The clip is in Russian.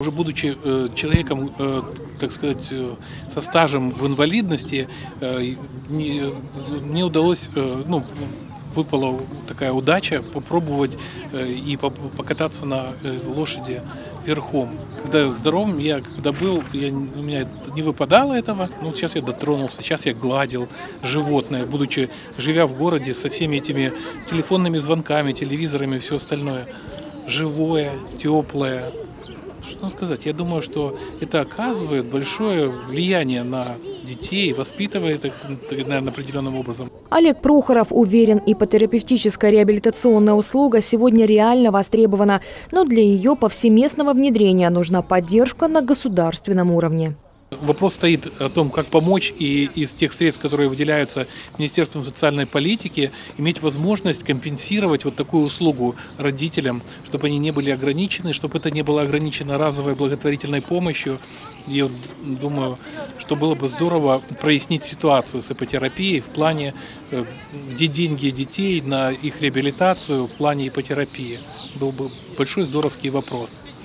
Уже будучи человеком, так сказать, со стажем в инвалидности, мне удалось, выпала такая удача попробовать и покататься на лошади верхом. Когда здоровым, когда был, у меня не выпадало этого. Сейчас я дотронулся, сейчас я гладил животное, живя в городе со всеми этими телефонными звонками, телевизорами и все остальное. Живое, теплое. Что сказать? Я думаю, что это оказывает большое влияние на детей, воспитывает их, наверное, определенным образом. Олег Прохоров уверен, ипотерапевтическая реабилитационная услуга сегодня реально востребована, но для ее повсеместного внедрения нужна поддержка на государственном уровне. Вопрос стоит о том, как помочь и из тех средств, которые выделяются Министерством социальной политики, иметь возможность компенсировать вот такую услугу родителям, чтобы они не были ограничены, чтобы это не было ограничено разовой благотворительной помощью. Я думаю, что было бы здорово прояснить ситуацию с ипотерапией в плане, где деньги детей на их реабилитацию в плане ипотерапии. Был бы большой здоровский вопрос.